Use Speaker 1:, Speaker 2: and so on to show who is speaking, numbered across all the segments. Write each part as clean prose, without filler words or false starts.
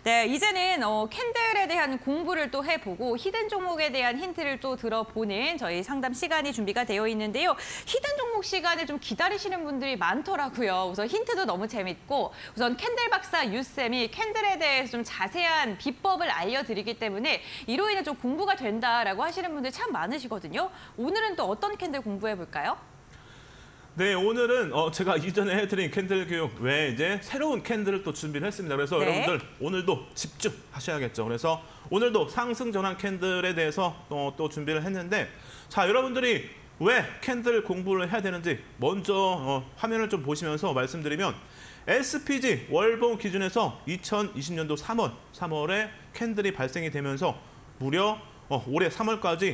Speaker 1: 네, 이제는 캔들에 대한 공부를 또 해보고 히든 종목에 대한 힌트를 또 들어보는 저희 상담 시간이 준비가 되어 있는데요. 히든 종목 시간을 좀 기다리시는 분들이 많더라고요. 우선 힌트도 너무 재밌고 우선 캔들 박사 유쌤이 캔들에 대해서 좀 자세한 비법을 알려드리기 때문에 이로 인해 좀 공부가 된다라고 하시는 분들 참 많으시거든요. 오늘은 또 어떤 캔들 공부해볼까요?
Speaker 2: 네, 오늘은 제가 이전에 해드린 캔들 교육 외에 이제 새로운 캔들을 또 준비를 했습니다. 그래서
Speaker 1: 네.
Speaker 2: 여러분들 오늘도 집중하셔야겠죠. 그래서 오늘도 상승 전환 캔들에 대해서 또 준비를 했는데, 자, 여러분들이 왜 캔들 공부를 해야 되는지 먼저 화면을 좀 보시면서 말씀드리면, SPG 월봉 기준에서 2020년도 3월에 캔들이 발생이 되면서 무려 올해 3월까지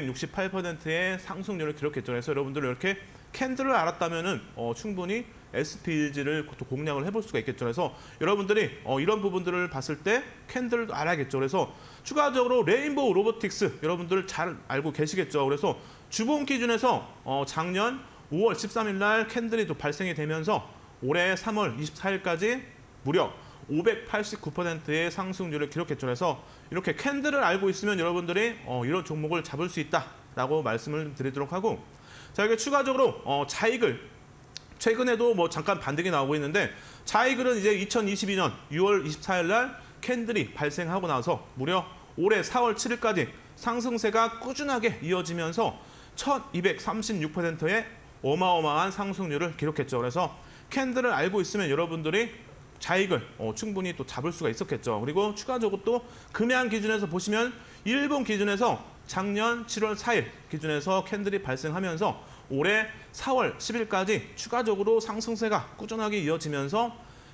Speaker 2: 568%의 상승률을 기록했죠. 그래서 여러분들 이렇게 캔들을 알았다면은 충분히 SPG를 또 공략을 해볼 수가 있겠죠. 그래서 여러분들이 이런 부분들을 봤을 때 캔들도 알아야겠죠. 그래서 추가적으로 레인보우 로보틱스 여러분들 잘 알고 계시겠죠. 그래서 주봉 기준에서 작년 5월 13일 날 캔들이 또 발생이 되면서 올해 3월 24일까지 무려 589%의 상승률을 기록했죠. 그래서 이렇게 캔들을 알고 있으면 여러분들이 이런 종목을 잡을 수 있다라고 말씀을 드리도록 하고, 자, 이게 추가적으로 자이글 최근에도 뭐 잠깐 반등이 나오고 있는데, 자이글은 이제 2022년 6월 24일 날 캔들이 발생하고 나서 무려 올해 4월 7일까지 상승세가 꾸준하게 이어지면서 1236%의 어마어마한 상승률을 기록했죠. 그래서 캔들을 알고 있으면 여러분들이 자이글 충분히 또 잡을 수가 있었겠죠. 그리고 추가적으로 또 금양 기준에서 보시면 일본 기준에서 작년 7월 4일 기준에서 캔들이 발생하면서 올해 4월 10일까지 추가적으로 상승세가 꾸준하게 이어지면서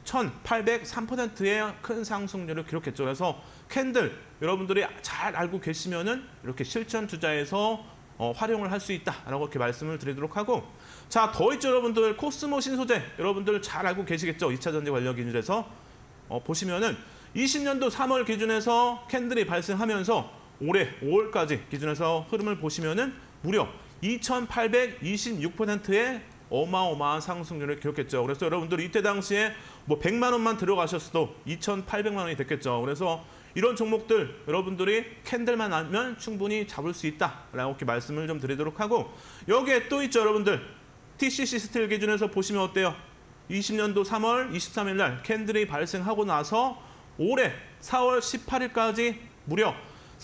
Speaker 2: 1803%의 큰 상승률을 기록했죠. 그래서 캔들 여러분들이 잘 알고 계시면은 이렇게 실전 투자에서 활용을 할 수 있다라고 이렇게 말씀을 드리도록 하고, 자, 더 있죠. 여러분들 코스모 신소재 여러분들 잘 알고 계시겠죠. 2차 전지 관련 기준에서 보시면은 20년도 3월 기준에서 캔들이 발생하면서 올해 5월까지 기준에서 흐름을 보시면은 무려 2826%의 어마어마한 상승률을 기록했죠. 그래서 여러분들 이때 당시에 뭐 100만 원만 들어가셨어도 2,800만 원이 됐겠죠. 그래서 이런 종목들 여러분들이 캔들만 알면 충분히 잡을 수 있다라고 이렇게 말씀을 좀 드리도록 하고, 여기에 또 있죠. 여러분들 TCC 스틸 기준에서 보시면 어때요? 20년도 3월 23일 날 캔들이 발생하고 나서 올해 4월 18일까지 무려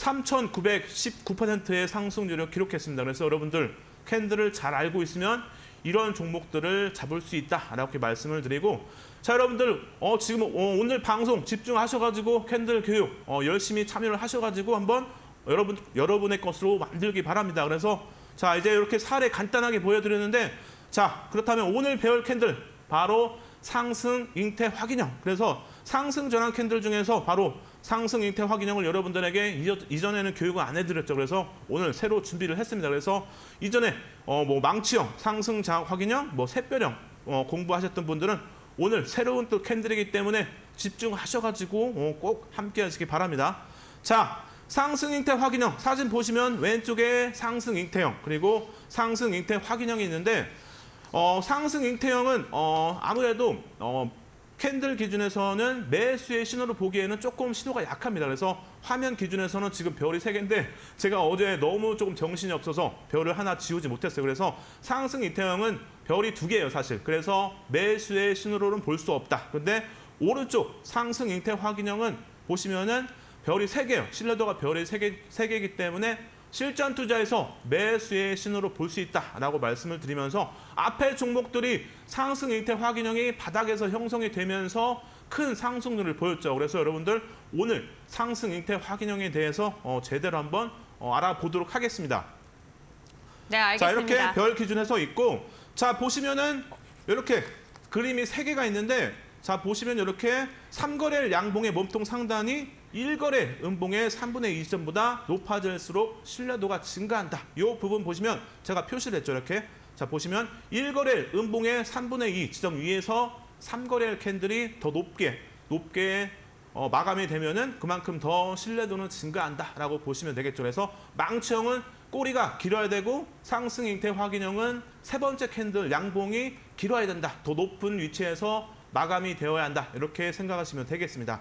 Speaker 2: 3,919%의 상승률을 기록했습니다. 그래서 여러분들 캔들을 잘 알고 있으면 이런 종목들을 잡을 수 있다라고 이렇게 말씀을 드리고, 자, 여러분들 지금 오늘 방송 집중하셔가지고 캔들 교육 열심히 참여를 하셔가지고 한번 여러분의 것으로 만들기 바랍니다. 그래서 자, 이제 이렇게 사례 간단하게 보여드렸는데, 자, 그렇다면 오늘 배울 캔들 바로 상승 잉태 확인형. 그래서 상승 전환 캔들 중에서 바로 상승 잉태 확인형을 여러분들에게 이전에는 교육을 안 해드렸죠. 그래서 오늘 새로 준비를 했습니다. 그래서 이전에 뭐 망치형, 상승 장악 확인형, 뭐 샛별형 공부하셨던 분들은 오늘 새로운 또 캔들이기 때문에 집중하셔가지고 꼭 함께 하시기 바랍니다. 자, 상승 잉태 확인형 사진 보시면 왼쪽에 상승 잉태형 그리고 상승 잉태 확인형이 있는데, 상승 잉태형은 아무래도 캔들 기준에서는 매수의 신호를 보기에는 조금 신호가 약합니다. 그래서 화면 기준에서는 지금 별이 3개인데 제가 어제 너무 조금 정신이 없어서 별을 하나 지우지 못했어요. 그래서 상승 잉태형은 별이 2개예요, 사실. 그래서 매수의 신호로는 볼 수 없다. 근데 오른쪽 상승 잉태 확인형은 보시면은 별이 3개예요. 신뢰도가 별이 3개이기 때문에 실전 투자에서 매수의 신호로 볼 수 있다라고 말씀을 드리면서, 앞에 종목들이 상승 잉태 확인형이 바닥에서 형성이 되면서 큰 상승률을 보였죠. 그래서 여러분들 오늘 상승 잉태 확인형에 대해서 제대로 한번 알아보도록 하겠습니다.
Speaker 1: 네, 알겠습니다.
Speaker 2: 자, 이렇게 별 기준에서 있고, 자, 보시면은 이렇게 그림이 3개가 있는데, 자, 보시면 이렇게 3거래일 양봉의 몸통 상단이 1거래 음봉의 3분의 2 지점보다 높아질수록 신뢰도가 증가한다. 이 부분 보시면 제가 표시를 했죠. 이렇게. 자, 보시면 1거래일 음봉의 3분의 2 지점 위에서 3거래일 캔들이 더 높게 마감이 되면은 그만큼 더 신뢰도는 증가한다라고 보시면 되겠죠. 그래서 망치형은 꼬리가 길어야 되고 상승 잉태 확인형은 3번째 캔들 양봉이 길어야 된다. 더 높은 위치에서 마감이 되어야 한다. 이렇게 생각하시면 되겠습니다.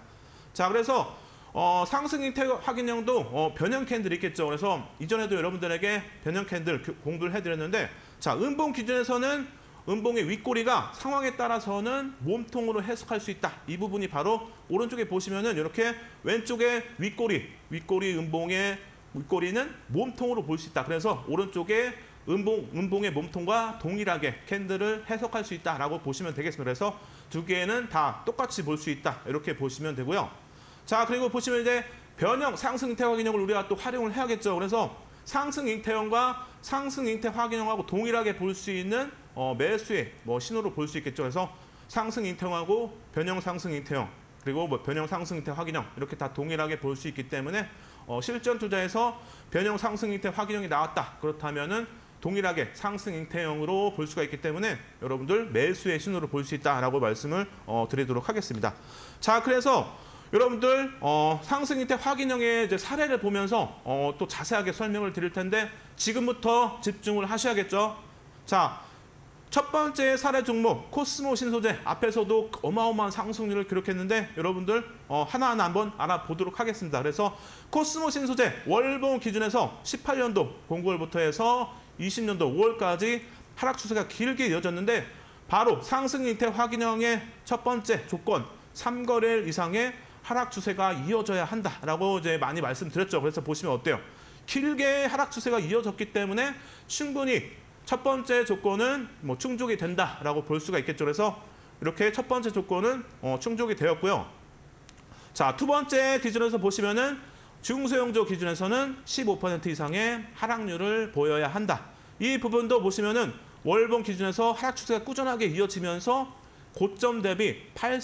Speaker 2: 자, 그래서 상승 형태 확인형도 변형 캔들이 있겠죠. 그래서 이전에도 여러분들에게 변형 캔들 공부를 해드렸는데, 자, 음봉 기준에서는 음봉의 윗꼬리가 상황에 따라서는 몸통으로 해석할 수 있다. 이 부분이 바로 오른쪽에 보시면은 이렇게 왼쪽에 윗꼬리 음봉의 윗꼬리는 몸통으로 볼 수 있다. 그래서 오른쪽에 음봉의 몸통과 동일하게 캔들을 해석할 수 있다라고 보시면 되겠습니다. 그래서 두 개는 다 똑같이 볼 수 있다. 이렇게 보시면 되고요. 자, 그리고 보시면 이제 변형 상승 형태 확인형을 우리가 또 활용을 해야겠죠. 그래서 상승 형태형과 상승 형태 확인형하고 동일하게 볼 수 있는 매수의 신호로 볼 수 있겠죠. 그래서 상승 형태형하고 변형 상승 형태형 그리고 변형 상승 형태 확인형 이렇게 다 동일하게 볼 수 있기 때문에 실전 투자에서 변형 상승 형태 확인형이 나왔다. 그렇다면은 동일하게 상승 형태형으로 볼 수가 있기 때문에 여러분들 매수의 신호로 볼 수 있다라고 말씀을 드리도록 하겠습니다. 자, 그래서 여러분들 상승 형태 확인형의 이제 사례를 보면서 또 자세하게 설명을 드릴 텐데 지금부터 집중을 하셔야겠죠. 자, 첫 번째 사례 종목 코스모 신소재 앞에서도 어마어마한 상승률을 기록했는데 여러분들 하나하나 한번 알아보도록 하겠습니다. 그래서 코스모 신소재 월봉 기준에서 18년도 공고일부터 해서 20년도 5월까지 하락 추세가 길게 이어졌는데 바로 상승 형태 확인형의 첫 번째 조건 3거래일 이상의 하락 추세가 이어져야 한다라고 이제 많이 말씀드렸죠. 그래서 보시면 어때요? 길게 하락 추세가 이어졌기 때문에 충분히 첫 번째 조건은 충족이 된다라고 볼 수가 있겠죠. 그래서 이렇게 첫 번째 조건은 충족이 되었고요. 자, 두 번째 기준에서 보시면은 중소형조 기준에서는 15% 이상의 하락률을 보여야 한다. 이 부분도 보시면은 월봉 기준에서 하락 추세가 꾸준하게 이어지면서 고점 대비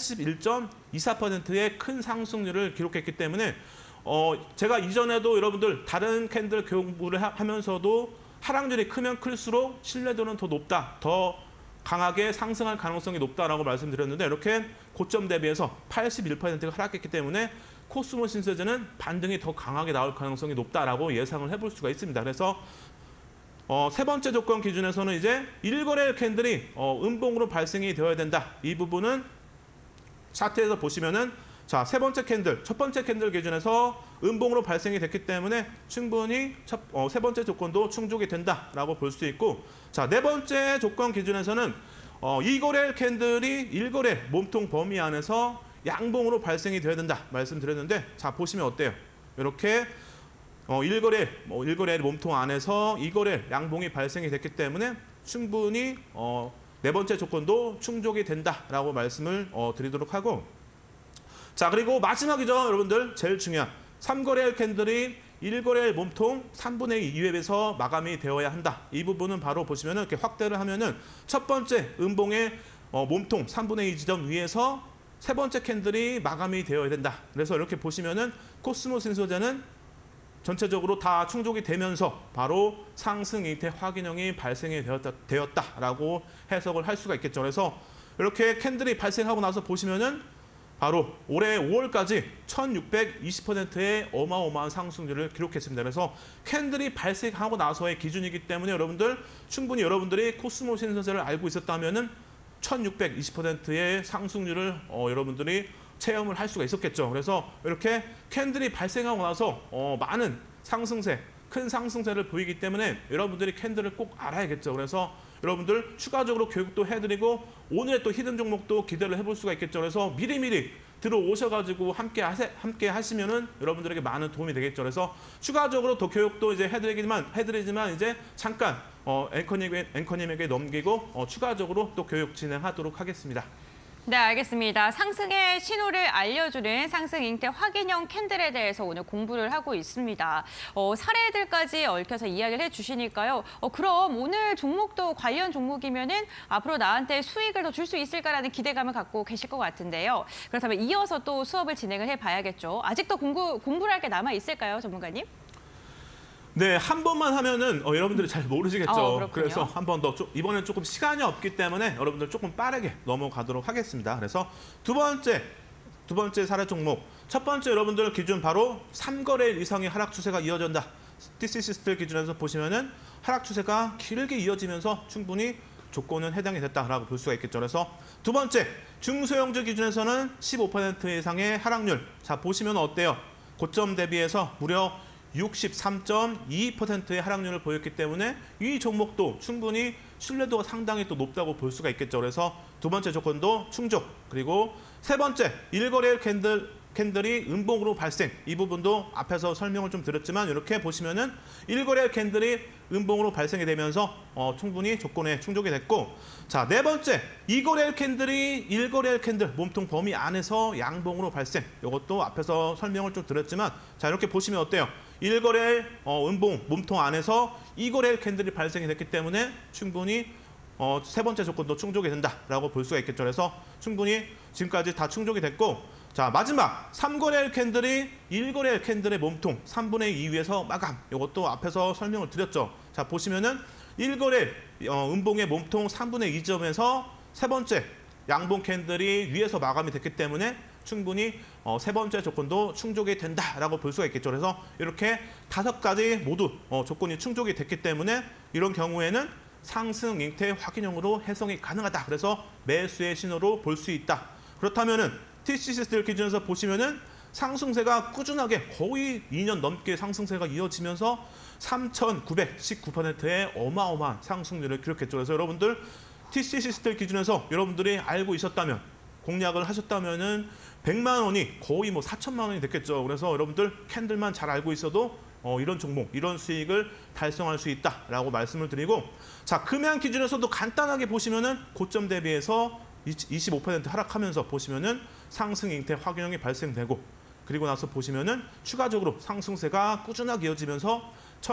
Speaker 2: 81.24%의 큰 상승률을 기록했기 때문에 제가 이전에도 여러분들 다른 캔들 공부를 하면서도 하락률이 크면 클수록 신뢰도는 더 높다, 더 강하게 상승할 가능성이 높다라고 말씀드렸는데 이렇게 고점 대비해서 81%가 하락했기 때문에 코스모 신소재는 반등이 더 강하게 나올 가능성이 높다라고 예상을 해볼 수가 있습니다. 그래서 세 번째 조건 기준에서는 이제 1거래일 캔들이 음봉으로 발생이 되어야 된다. 이 부분은 차트에서 보시면은 자, 세 번째 캔들, 첫 번째 캔들 기준에서 음봉으로 발생이 됐기 때문에 충분히 세 번째 조건도 충족이 된다라고 볼 수 있고, 자, 네 번째 조건 기준에서는 2거래일 캔들이 1거래 몸통 범위 안에서 양봉으로 발생이 되어야 된다 말씀드렸는데, 자, 보시면 어때요? 이렇게 1거래일 몸통 안에서 2거래일 양봉이 발생이 됐기 때문에 충분히 네 번째 조건도 충족이 된다라고 말씀을 드리도록 하고, 자, 그리고 마지막이죠. 여러분들 제일 중요한 3거래일 캔들이 1거래일 몸통 3분의 2 이웹에서 마감이 되어야 한다. 이 부분은 바로 보시면은 이렇게 확대를 하면은 첫 번째 음봉의 몸통 3분의 2 지점 위에서 세 번째 캔들이 마감이 되어야 된다. 그래서 이렇게 보시면은 코스모 신소재는 전체적으로 다 충족이 되면서 바로 상승 형태 확인형이 발생이 되었다라고 해석을 할 수가 있겠죠. 그래서 이렇게 캔들이 발생하고 나서 보시면은 바로 올해 5월까지 1620%의 어마어마한 상승률을 기록했습니다. 그래서 캔들이 발생하고 나서의 기준이기 때문에 여러분들 충분히 여러분들이 코스모 신소재를 알고 있었다면은 1620%의 상승률을 여러분들이 체험을 할 수가 있었겠죠. 그래서 이렇게 캔들이 발생하고 나서 많은 상승세, 큰 상승세를 보이기 때문에 여러분들이 캔들을 꼭 알아야겠죠. 그래서 여러분들 추가적으로 교육도 해드리고 오늘의 또 히든 종목도 기대를 해볼 수가 있겠죠. 그래서 미리미리 들어오셔가지고 함께 하시면은 여러분들에게 많은 도움이 되겠죠. 그래서 추가적으로 더 교육도 이제 해드리지만 이제 잠깐 앵커님에게 넘기고 추가적으로 또 교육 진행하도록 하겠습니다.
Speaker 1: 네, 알겠습니다. 상승의 신호를 알려주는 상승 형태 확인형 캔들에 대해서 오늘 공부를 하고 있습니다. 사례들까지 얽혀서 이야기를 해주시니까요. 그럼 오늘 종목도 관련 종목이면은 앞으로 나한테 수익을 더 줄 수 있을까라는 기대감을 갖고 계실 것 같은데요. 그렇다면 이어서 또 수업을 진행을 해봐야겠죠. 아직도 공부를 할 게 남아 있을까요, 전문가님?
Speaker 2: 네, 한 번만 하면은 여러분들이 잘 모르시겠죠.
Speaker 1: 그렇군요.
Speaker 2: 그래서 한 번 더 이번엔 조금 시간이 없기 때문에 여러분들 조금 빠르게 넘어가도록 하겠습니다. 그래서 두 번째 사례 종목, 첫 번째 여러분들 기준 바로 3거래일 이상의 하락 추세가 이어진다. TCC스틸 기준에서 보시면은 하락 추세가 길게 이어지면서 충분히 조건은 해당이 됐다라고 볼 수가 있겠죠. 그래서 두 번째, 중소형주 기준에서는 15% 이상의 하락률. 자, 보시면 어때요? 고점 대비해서 무려 63.22%의 하락률을 보였기 때문에 이 종목도 충분히 신뢰도가 상당히 또 높다고 볼 수가 있겠죠. 그래서 두 번째 조건도 충족. 그리고 세 번째, 일거래일 캔들이 음봉으로 발생. 이 부분도 앞에서 설명을 좀 드렸지만 이렇게 보시면은 일거래일 캔들이 음봉으로 발생이 되면서 충분히 조건에 충족이 됐고, 자, 네 번째, 이거래일 캔들이 일거래일 캔들 몸통 범위 안에서 양봉으로 발생. 이것도 앞에서 설명을 좀 드렸지만, 자, 이렇게 보시면 어때요? 일거래일 음봉 몸통 안에서 이거래일 캔들이 발생이 됐기 때문에 충분히 세 번째 조건도 충족이 된다라고 볼 수가 있겠죠. 그래서 충분히 지금까지 다 충족이 됐고, 자, 마지막 3거래일 캔들이 1거래일 캔들의 몸통 3분의 2 위에서 마감. 이것도 앞에서 설명을 드렸죠. 자, 보시면은 1거래일 음봉의 몸통 3분의 2점에서 세 번째 양봉 캔들이 위에서 마감이 됐기 때문에 충분히 세 번째 조건도 충족이 된다라고 볼 수가 있겠죠. 그래서 이렇게 5가지 모두 조건이 충족이 됐기 때문에 이런 경우에는 상승 잉태 확인형으로 해석이 가능하다. 그래서 매수의 신호로 볼 수 있다. 그렇다면은 TCC들 기준에서 보시면은 상승세가 꾸준하게 거의 2년 넘게 상승세가 이어지면서 3,919%의 어마어마한 상승률을 기록했죠. 그래서 여러분들 TCC들 기준에서 여러분들이 알고 있었다면, 공략을 하셨다면은 100만 원이 거의 뭐 4천만 원이 됐겠죠. 그래서 여러분들 캔들만 잘 알고 있어도 이런 종목, 이런 수익을 달성할 수 있다라고 말씀을 드리고, 자, 금양 기준에서도 간단하게 보시면은 고점 대비해서 25% 하락하면서 보시면은 상승 잉태 확인형이 발생되고, 그리고 나서 보시면은 추가적으로 상승세가 꾸준하게 이어지면서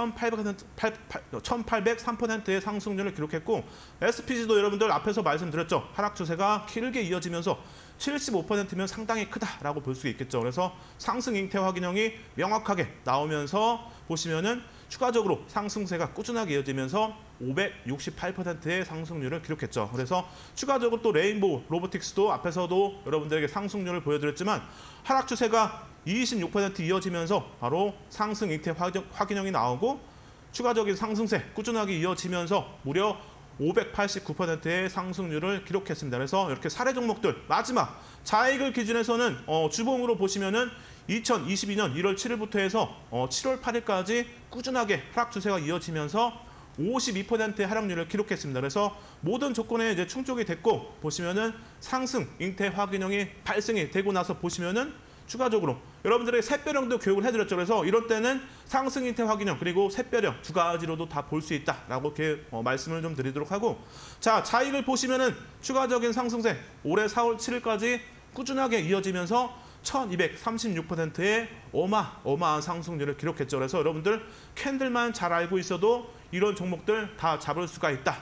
Speaker 2: 1,803%의 상승률을 기록했고, SPG도 여러분들 앞에서 말씀드렸죠. 하락 추세가 길게 이어지면서 75%면 상당히 크다라고 볼 수 있겠죠. 그래서 상승 잉태 확인형이 명확하게 나오면서 보시면은 추가적으로 상승세가 꾸준하게 이어지면서 568%의 상승률을 기록했죠. 그래서 추가적으로 또 레인보우 로보틱스도 앞에서도 여러분들에게 상승률을 보여드렸지만 하락 추세가 26% 이어지면서 바로 상승 잉태 확인형이 나오고, 추가적인 상승세 꾸준하게 이어지면서 무려 589%의 상승률을 기록했습니다. 그래서 이렇게 사례 종목들, 마지막 자익을 기준에서는 주봉으로 보시면은 2022년 1월 7일부터 해서 7월 8일까지 꾸준하게 하락 추세가 이어지면서 52%의 하락률을 기록했습니다. 그래서 모든 조건에 이제 충족이 됐고, 보시면은 상승 잉태 확인형이 발생이 되고 나서 보시면은 추가적으로 여러분들에게 샛별형도 교육을 해드렸죠. 그래서 이럴 때는 상승 잉태 확인형 그리고 샛별형 두 가지로도 다 볼 수 있다라고 이렇게 말씀을 좀 드리도록 하고, 자, 자익을 보시면은 추가적인 상승세 올해 4월 7일까지 꾸준하게 이어지면서 1236%의 어마어마한 상승률을 기록했죠. 그래서 여러분들 캔들만 잘 알고 있어도 이런 종목들 다 잡을 수가 있다.